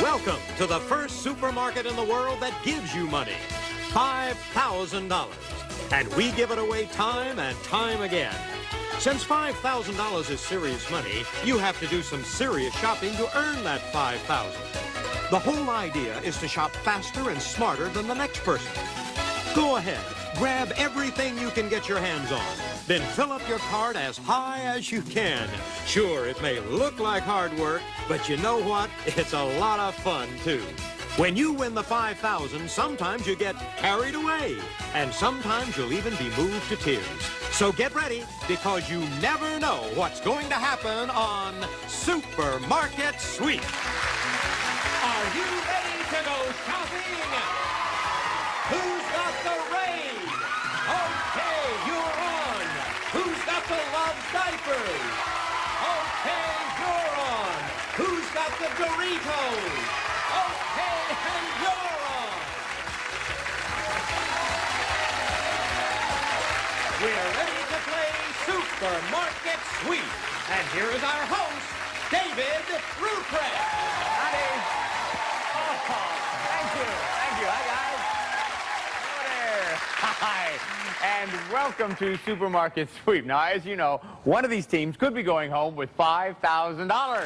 Welcome to the first supermarket in the world that gives you money. $5,000. And we give it away time and time again. Since $5,000 is serious money, you have to do some serious shopping to earn that $5,000. The whole idea is to shop faster and smarter than the next person. Go ahead, grab everything you can get your hands on. Then fill up your cart as high as you can. Sure, it may look like hard work, but you know what? It's a lot of fun, too. When you win the $5,000, sometimes you get carried away, and sometimes you'll even be moved to tears. So get ready, because you never know what's going to happen on Supermarket Sweep. Are you ready to go shopping? Who's got the rain? Okay, you're on. Who's got the love diapers? Okay, you're on. Who's got the Doritos? Okay, and you're on. We're ready to play Supermarket Sweep. And here is our host, David Ruprecht. Howdy. Oh, thank you. Thank you. Hi, guys. Hello there. Hi. And welcome to Supermarket Sweep. Now, as you know, one of these teams could be going home with $5,000.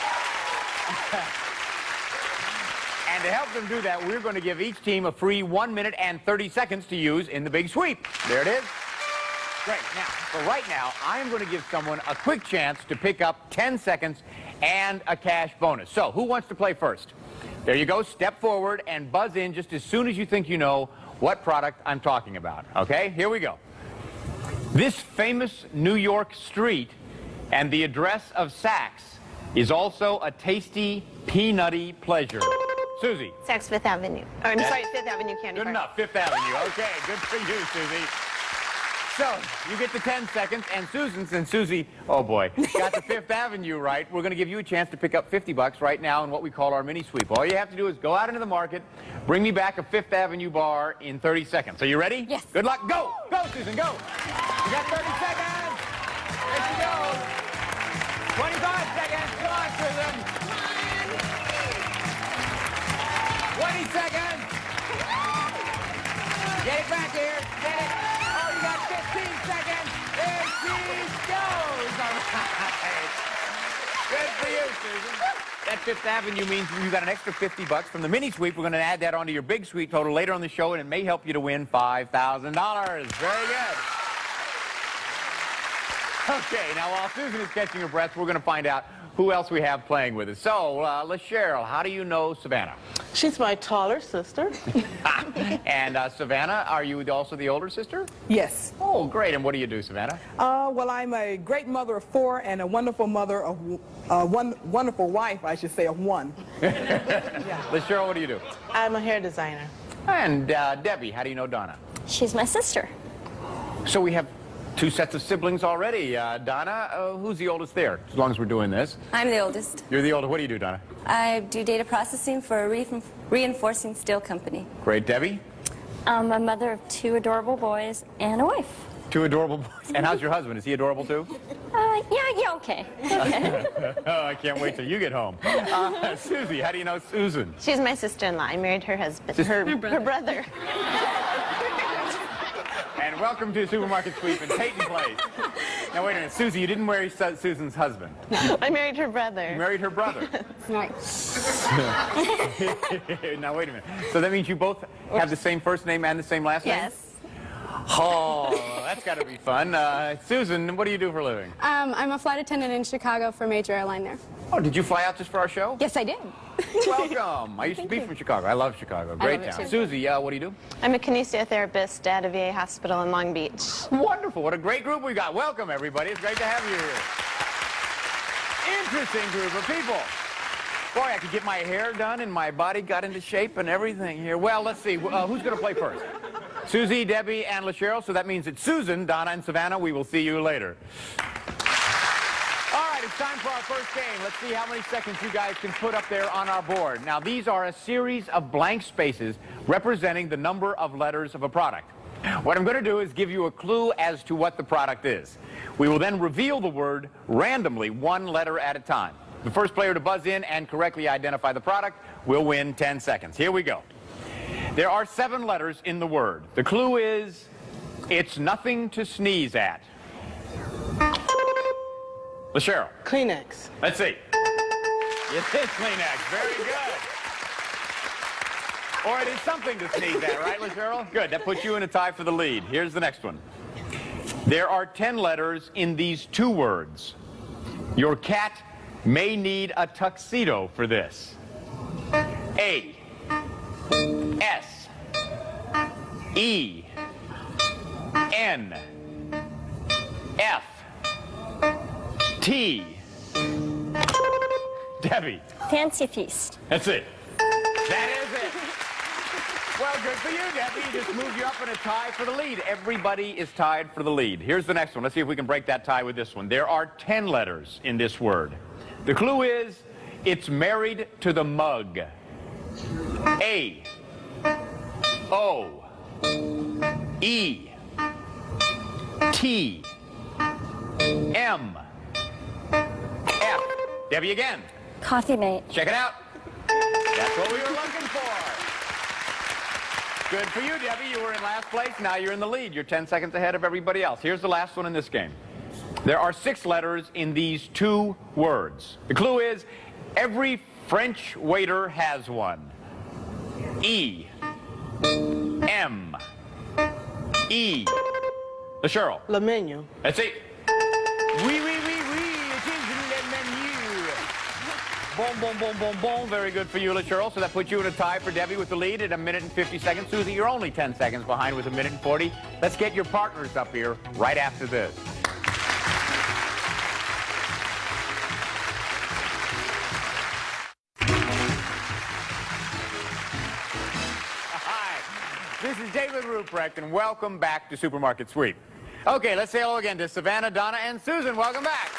And to help them do that, we're going to give each team a free 1 minute and 30 seconds to use in the big sweep. There it is. Great. Now, for right now, I'm going to give someone a quick chance to pick up 10 seconds and a cash bonus. So, who wants to play first? There you go. Step forward and buzz in just as soon as you think you know what product I'm talking about. Okay? Here we go. This famous New York street and the address of Saks is also a tasty, peanutty pleasure. Susie. Saks Fifth Avenue. Oh, I'm sorry, Fifth Avenue Candy Good Bar. enough, Fifth Avenue. Okay, good for you, Susie. So, you get the 10 seconds, and Susan, since Susie, oh boy, got the Fifth Avenue right, we're going to give you a chance to pick up 50 bucks right now in what we call our mini sweep. All you have to do is go out into the market, bring me back a Fifth Avenue bar in 30 seconds. Are you ready? Yes. Good luck. Go! Go, Susan, go! You got 30 seconds! There she goes! 25 seconds! Come on, Susan! 20 seconds! Get it back here! Get it! Oh, you got 15 seconds! There she goes! All right. Good for you, Susan. That Fifth Avenue means you got an extra 50 bucks from the mini sweep. We're going to add that onto your big sweep total later on the show, and it may help you to win $5,000. Very good. Okay, now while Susan is catching her breath, we're going to find out who else we have playing with us. So, LaCheryl, how do you know Savannah? She's my taller sister. And Savannah, are you also the older sister? Yes. Oh, great. And what do you do, Savannah? Well, I'm a great mother of 4 and a wonderful mother of wonderful wife, I should say, of 1. Yeah. LaCheryl, what do you do? I'm a hair designer. And Debbie, how do you know Donna? She's my sister. So we have 2 sets of siblings already. Donna, who's the oldest there, as long as we're doing this? I'm the oldest. You're the oldest. What do you do, Donna? I do data processing for a reinforcing steel company. Great. Debbie? I'm a mother of 2 adorable boys and a wife. 2 adorable boys. And how's your husband? Is he adorable, too? Yeah, okay. Oh, I can't wait till you get home. Susie, how do you know Susan? She's my sister-in-law. I married her husband, her brother. And welcome to Supermarket Sweep in Peyton Place. Now, wait a minute. Susie, you didn't marry Susan's husband. I married her brother. You married her brother. Nice. Now, wait a minute. So that means you both have the same first name and the same last name? Yes. Oh, that's got to be fun. Susan, what do you do for a living? I'm a flight attendant in Chicago for a major airline there. Oh, did you fly out just for our show? Yes, I did. Welcome. I used to be from Chicago. I love Chicago. Great town. Susie, what do you do? I'm a kinesiotherapist at a VA hospital in Long Beach. Wonderful. What a great group we got. Welcome, everybody. It's great to have you here. Interesting group of people. Boy, I could get my hair done and my body got into shape and everything here. Well, let's see. Who's going to play first? Susie, Debbie, and LaCheryl. So that means it's Susan, Donna, and Savannah. We will see you later. All right, it's time for our first game. Let's see how many seconds you guys can put up there on our board. Now, these are a series of blank spaces representing the number of letters of a product. What I'm going to do is give you a clue as to what the product is. We will then reveal the word randomly, 1 letter at a time. The first player to buzz in and correctly identify the product will win 10 seconds. Here we go. There are 7 letters in the word. The clue is, it's nothing to sneeze at. LaCheryl. Kleenex. Let's see. It is Kleenex. Very good. Or it is something to sneeze at, right, LaCheryl? Good. That puts you in a tie for the lead. Here's the next one. There are 10 letters in these 2 words. Your cat may need a tuxedo for this. A, S, E, N, F, T. Debbie. Fancy feast. That's it. That is it. Well, good for you, Debbie. You just moved you up in a tie for the lead. Everybody is tied for the lead. Here's the next one. Let's see if we can break that tie with this one. There are 10 letters in this word. The clue is, it's married to the mug. A, O, E, T, M, F. Debbie again. Coffee mate. Check it out. That's what we were looking for. Good for you, Debbie. You were in last place. Now you're in the lead. You're 10 seconds ahead of everybody else. Here's the last one in this game. There are 6 letters in these 2 words. The clue is, every French waiter has one. E, M, E. LaCheryl. Le menu. That's it. Oui. It is le menu. Boom. Very good for you, LaCheryl. So that puts you in a tie for Debbie with the lead at 1 minute and 50 seconds. Susie, you're only 10 seconds behind with 1 minute and 40. Let's get your partners up here right after this. This is David Ruprecht, and welcome back to Supermarket Sweep. Okay, let's say hello again to Savannah, Donna, and Susan. Welcome back.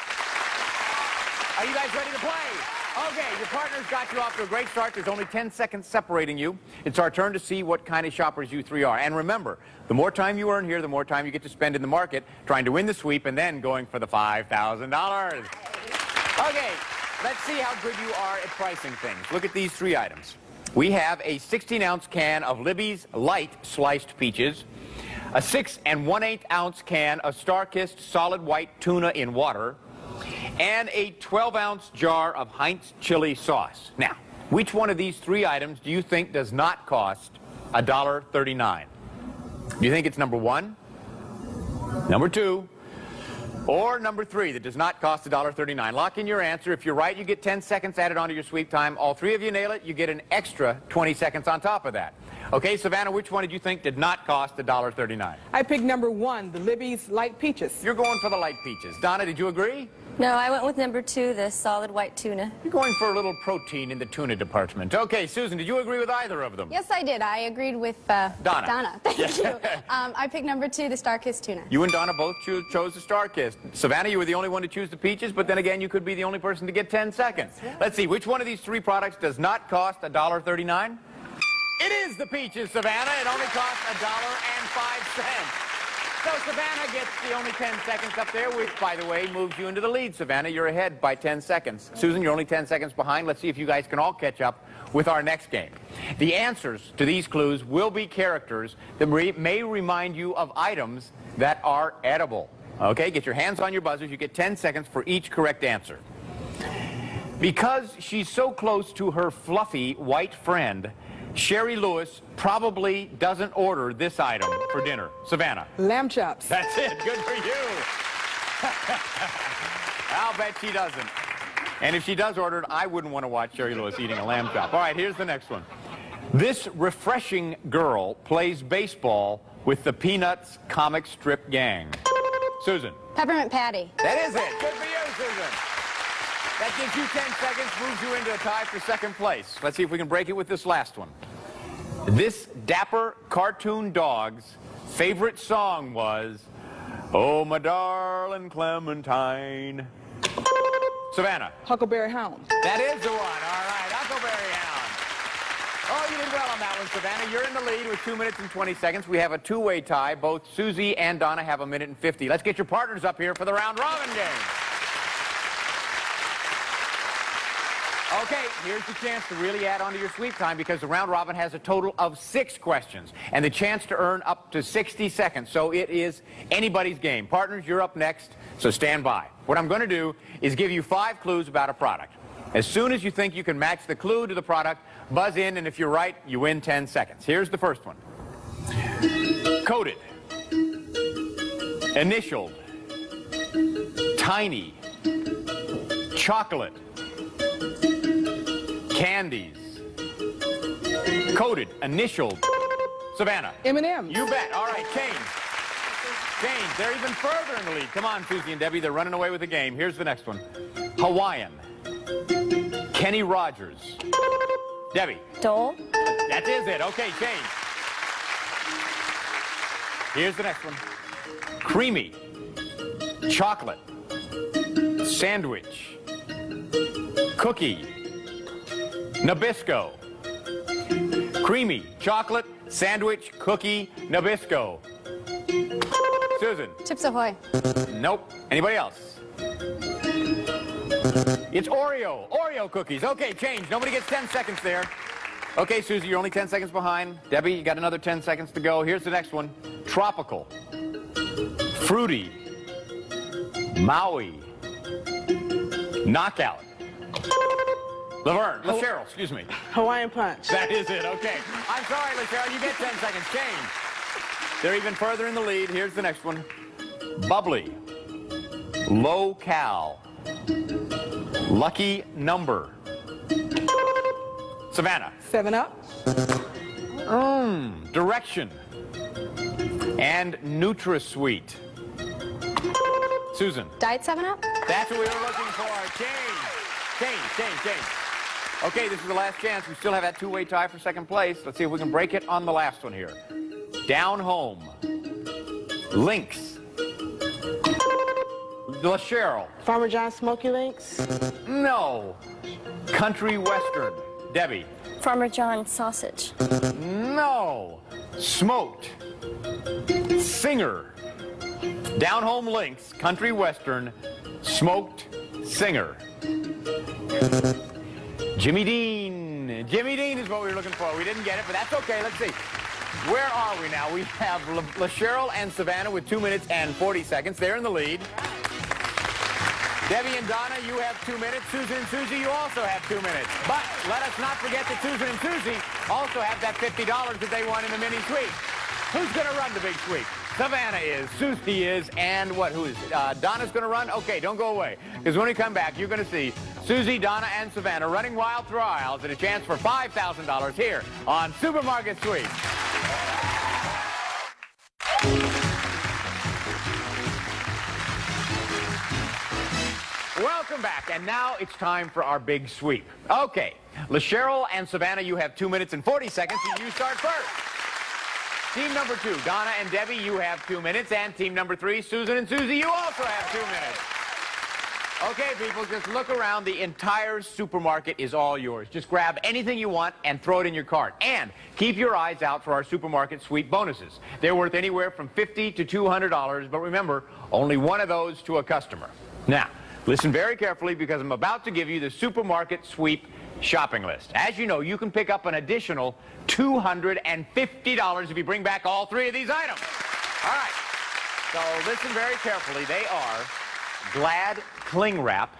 Are you guys ready to play? Okay, your partner's got you off to a great start. There's only 10 seconds separating you. It's our turn to see what kind of shoppers you 3 are. And remember, the more time you earn here, the more time you get to spend in the market trying to win the sweep and then going for the $5,000. Okay, let's see how good you are at pricing things. Look at these 3 items. We have a 16-ounce can of Libby's Light Sliced Peaches, a 6 1/8-ounce can of Star-Kissed Solid White Tuna in water, and a 12-ounce jar of Heinz chili sauce. Now, which one of these 3 items do you think does not cost $1.39? Do you think it's number 1, number 2, or number 3 that does not cost $1.39? Lock in your answer. If you're right, you get 10 seconds added onto your sweep time. All 3 of you nail it, you get an extra 20 seconds on top of that. Okay, Savannah, which one did you think did not cost $1.39? I picked number 1, the Libby's Light Peaches. You're going for the light peaches. Donna, did you agree? No, I went with number 2, the solid white tuna. You're going for a little protein in the tuna department. Okay, Susan, did you agree with either of them? Yes, I did. I agreed with Donna. Thank you. I picked number 2, the Star-Kissed tuna. You and Donna both chose the Star-Kissed. Savannah, you were the only one to choose the peaches, but then again, you could be the only person to get 10 seconds. Right. Let's see, which one of these 3 products does not cost $1.39? It is the peaches, Savannah. It only costs $1.05. So Savannah gets the only 10 seconds up there, which, by the way, moves you into the lead. Savannah, you're ahead by 10 seconds. Susan, you're only 10 seconds behind. Let's see if you guys can all catch up with our next game. The answers to these clues will be characters that may remind you of items that are edible. Okay, get your hands on your buzzers. You get 10 seconds for each correct answer. Because she's so close to her fluffy white friend, Sherry Lewis probably doesn't order this item for dinner. Savannah. Lamb chops. That's it. Good for you. I'll bet she doesn't. And if she does order it, I wouldn't want to watch Sherry Lewis eating a lamb chop. All right, here's the next one. This refreshing girl plays baseball with the Peanuts comic strip gang. Susan. Peppermint Patty. That is it. Good for you, Susan. That gives you 10 seconds, moves you into a tie for second place. Let's see if we can break it with this last one. This dapper cartoon dog's favorite song was, "Oh, my darling Clementine." Savannah. Huckleberry Hound. That is the one. All right, Huckleberry Hound. Oh, you did well on that one, Savannah. You're in the lead with 2 minutes and 20 seconds. We have a 2-way tie. Both Susie and Donna have 1 minute and 50. Let's get your partners up here for the round robin game. Okay, here's the chance to really add on to your sweep time because the round robin has a total of 6 questions and the chance to earn up to 60 seconds. So it is anybody's game. Partners, you're up next, so stand by. What I'm going to do is give you 5 clues about a product. As soon as you think you can match the clue to the product, buzz in, and if you're right, you win 10 seconds. Here's the first one. Coated. Initialed. Tiny. Chocolate. Candies. Coated. Initialed. Savannah. M&M. You bet. All right, change. Change. They're even further in the lead. Come on, Susie and Debbie. They're running away with the game. Here's the next one. Hawaiian. Kenny Rogers. Debbie. Dole. That is it. Okay, change. Here's the next one. Creamy. Chocolate. Sandwich. Cookie. Nabisco. Creamy. Chocolate. Sandwich. Cookie. Nabisco. Susan. Chips Ahoy. Nope. Anybody else? It's Oreo. Oreo cookies. Okay, change. Nobody gets 10 seconds there. Okay, Susie, you're only 10 seconds behind. Debbie, you got another 10 seconds to go. Here's the next one. Tropical. Fruity. Maui. Knockout. LaCheryl, excuse me. Hawaiian Punch. That is it. Okay. I'm sorry, LaCheryl. You get 10 seconds. Change. They're even further in the lead. Here's the next one. Bubbly. Low cal. Lucky number. Savannah. 7-Up. Direction. And NutraSweet. Susan. Diet 7-Up. That's what we were looking for. Change. Okay, this is the last chance. We still have that 2-way tie for second place. Let's see if we can break it on the last one here. Down home. Lynx. LaCheryl. Farmer John's Smoky Links. No. Country Western. Debbie. Farmer John sausage. No. Smoked. Singer. Down home Lynx. Country Western. Smoked. Singer. Jimmy Dean. Jimmy Dean is what we were looking for. We didn't get it, but that's okay. Let's see. Where are we now? We have LaCheryl and Savannah with 2 minutes and 40 seconds. They're in the lead. Debbie and Donna, you have 2 minutes. Susan and Susie, you also have 2 minutes. But let us not forget that Susan and Susie also have that $50 that they won in the mini sweep. Who's going to run the big sweep? Savannah is, Susie is, and who is it? Donna's going to run? Okay, don't go away. Because when we come back, you're going to see Susie, Donna, and Savannah running wild through our aisles and a chance for $5,000 here on Supermarket Sweep. Welcome back, and now it's time for our big sweep. Okay, LaCheryl and Savannah, you have 2 minutes and 40 seconds, and you start first. Team number 2, Donna and Debbie, you have 2 minutes, and team number 3, Susan and Susie, you also have 2 minutes. Okay, people, just look around. The entire supermarket is all yours. Just grab anything you want and throw it in your cart. And keep your eyes out for our supermarket sweep bonuses. They're worth anywhere from $50 to $200, but remember, only one of those to a customer. Now, listen very carefully because I'm about to give you the supermarket sweep shopping list. As you know, you can pick up an additional $250 if you bring back all 3 of these items. All right, so listen very carefully. They are Glad Cling Wrap,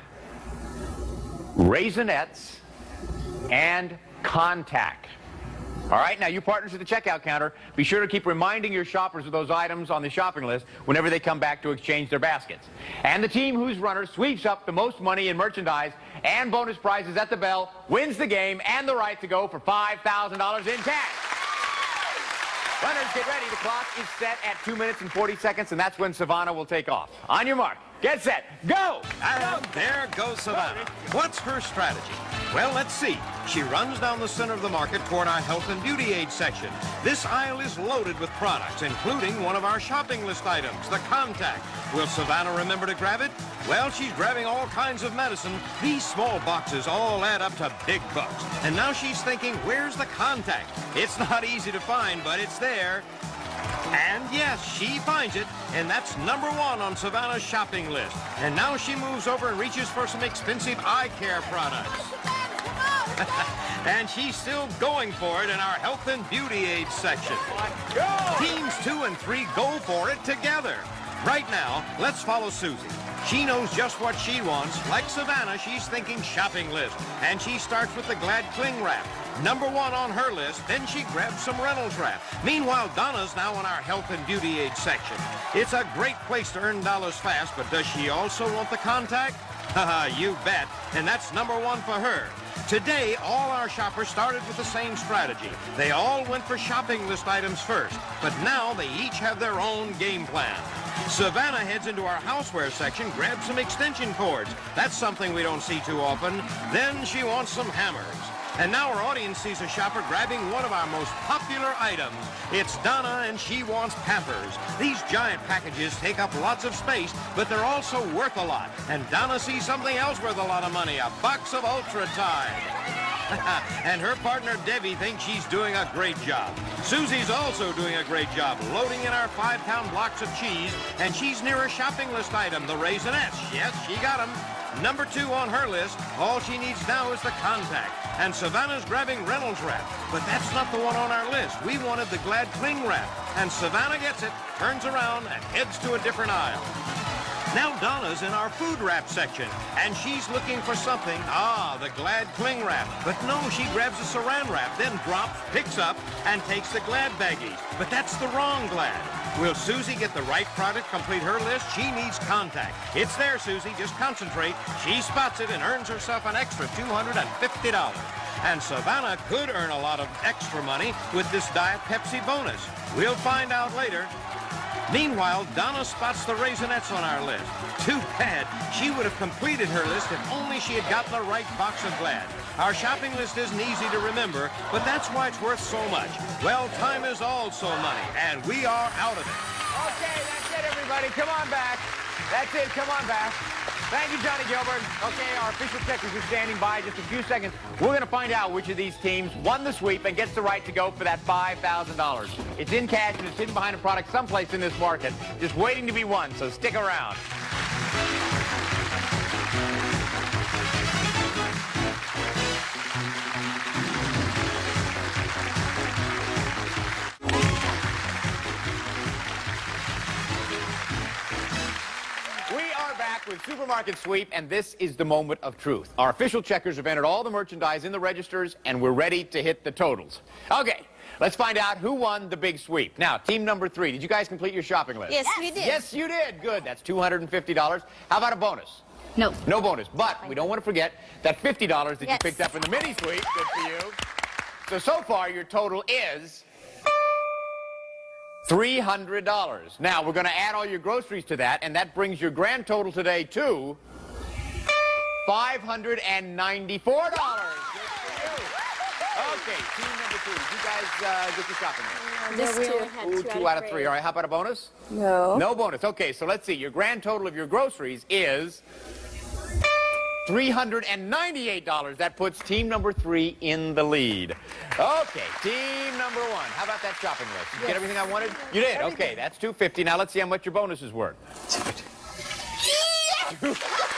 Raisinets, and Contact. All right, now you partners at the checkout counter, be sure to keep reminding your shoppers of those items on the shopping list whenever they come back to exchange their baskets. And the team whose runner sweeps up the most money in merchandise and bonus prizes at the bell wins the game and the right to go for $5,000 in cash. Runners, get ready. The clock is set at 2 minutes and 40 seconds, and that's when Savannah will take off. On your mark, get set, go! And there goes Savannah. What's her strategy? Well, let's see. She runs down the center of the market toward our health and beauty aid section. This aisle is loaded with products, including one of our shopping list items, the Contact. Will Savannah remember to grab it? Well, she's grabbing all kinds of medicine. These small boxes all add up to big bucks. And now she's thinking, where's the Contact? It's not easy to find, but it's there. And yes, she finds it, and that's number 1 on Savannah's shopping list. And now she moves over and reaches for some expensive eye care products. And she's still going for it in our health and beauty aid section. Teams 2 and 3 go for it together. Right now, let's follow Susie. She knows just what she wants. Like Savannah, she's thinking shopping list. And she starts with the Glad Cling Wrap. Number 1 on her list, then she grabs some Reynolds Wrap. Meanwhile, Donna's now in our health and beauty aid section. It's a great place to earn dollars fast, but does she also want the contact? Haha, you bet. And that's number 1 for her. Today, all our shoppers started with the same strategy. They all went for shopping list items first, but now they each have their own game plan. Savannah heads into our houseware section, grabs some extension cords. That's something we don't see too often. Then she wants some hammers. And now our audience sees a shopper grabbing one of our most popular items. It's Donna, and she wants Pampers. These giant packages take up lots of space, but they're also worth a lot. And Donna sees something else worth a lot of money, a box of Ultra Tide. And her partner, Debbie, thinks she's doing a great job. Susie's also doing a great job, loading in our 5-pound blocks of cheese, and she's near a shopping list item, the Raisinets. Yes, she got them. Number 2 on her list, all she needs now is the contact. And Savannah's grabbing Reynolds Wrap, but that's not the one on our list. We wanted the Glad Cling Wrap, and Savannah gets it, turns around, and heads to a different aisle. Now Donna's in our food wrap section, and she's looking for something. The Glad Cling Wrap. But no, she grabs a Saran Wrap, then drops, picks up, and takes the Glad baggies. But that's the wrong Glad. Will Susie get the right product, complete her list? She needs contact. It's there, Susie. Just concentrate. She spots it and earns herself an extra $250. And Savannah could earn a lot of extra money with this Diet Pepsi bonus. We'll find out later. Meanwhile, Donna spots the Raisinets on our list. Too bad. She would have completed her list if only she had gotten the right box of Glad. Our shopping list isn't easy to remember, but that's why it's worth so much. Well, time is also money, and we are out of it. Okay, that's it, everybody. Come on back. That's it. Come on back. Thank you, Johnny Gilbert. Okay, our official checkers are standing by. Just a few seconds. We're going to find out which of these teams won the sweep and gets the right to go for that $5,000. It's in cash and it's hidden behind a product someplace in this market, just waiting to be won, so stick around. With Supermarket Sweep, and this is the moment of truth. Our official checkers have entered all the merchandise in the registers, and we're ready to hit the totals. Okay, let's find out who won the big sweep. Now, team number 3, did you guys complete your shopping list? Yes, we did. Yes, you did. Good. That's $250. How about a bonus? No. No bonus. But we don't want to forget that $50 that you picked up in the mini sweep. Good for you. So far, your total is $300. Now, we're going to add all your groceries to that, and that brings your grand total today to $594. Good for you. Okay, team number 2. Did you guys get your shopping list? Just 2. 2 out of 3. All right, how about a bonus? No. No bonus. Okay, so let's see. Your grand total of your groceries is $398. That puts team number 3 in the lead. Okay, team number 1. How about that shopping list? Did you get everything I wanted? You did? Okay, that's $250. Now let's see how much your bonus is worth. $200.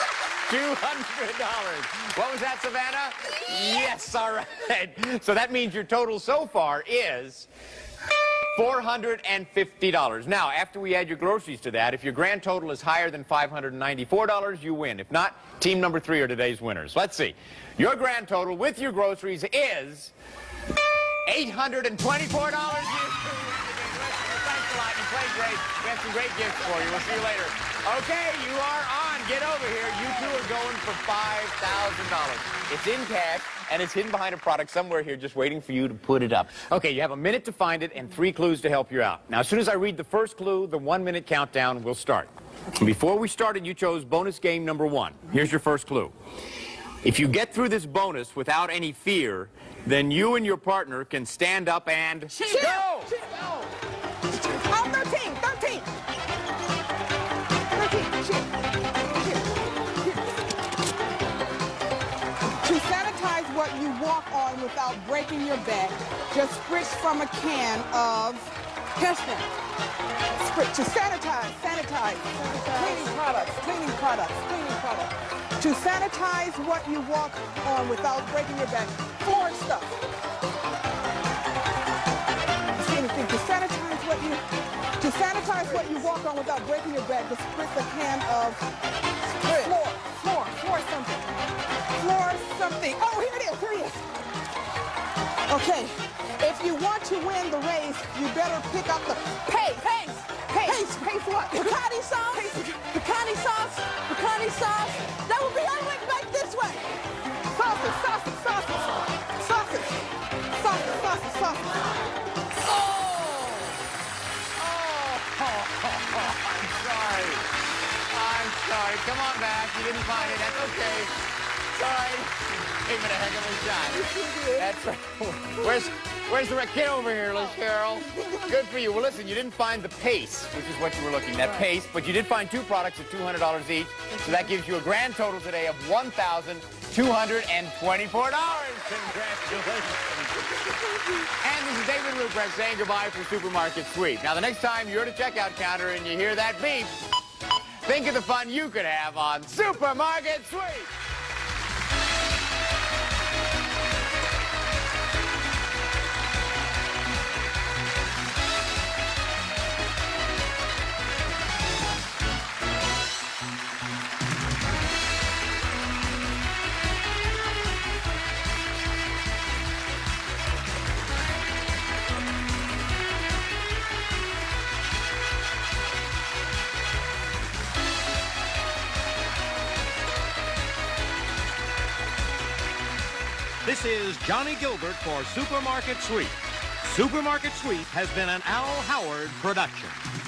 What was that, Savannah? Yes, all right. So that means your total so far is $450. Now, after we add your groceries to that, if your grand total is higher than $594, you win. If not, team number 3 are today's winners. Let's see. Your grand total with your groceries is $824. Thanks a lot. You played great. We have some great gifts for you. We'll see you later. Okay, you are on. Get over here. You two are going for $5,000. It's in cash, and it's hidden behind a product somewhere here just waiting for you to put it up. Okay, you have a minute to find it and 3 clues to help you out. Now, as soon as I read the first clue, the 1-minute countdown will start. Okay. Before we started, you chose bonus game number 1. Here's your first clue. If you get through this bonus without any fear, then you and your partner can stand up and go! Cheer. Oh, 13. To sanitize what you walk on without breaking your back, just spritz from a can of Pestin. To sanitize. Cleaning products. To sanitize what you walk on without breaking your back. Floor stuff. See anything? To sanitize what you walk on without breaking your back, just spritz a can of floor something. Floor something. Oh, here it is. Okay. If you want to win the race, you better pick up the pace. Pace what? Picante sauce? Picante sauce? That will be all right back this way. Sausage. I'm sorry. Come on back. You didn't find it. That's okay. Sorry. Gave it a heck of a shot. That's right. Where's the kid over here, LaCheryl? Good for you. Well, listen, you didn't find the pace, which is what you were looking, that pace, but you did find 2 products at $200 each, so that gives you a grand total today of $1,224. Congratulations. And this is David Ruprecht saying goodbye for Supermarket Sweep. Now, the next time you're at a checkout counter and you hear that beep, think of the fun you could have on Supermarket Sweep. This is Johnny Gilbert for Supermarket Sweep. Supermarket Sweep has been an Al Howard production.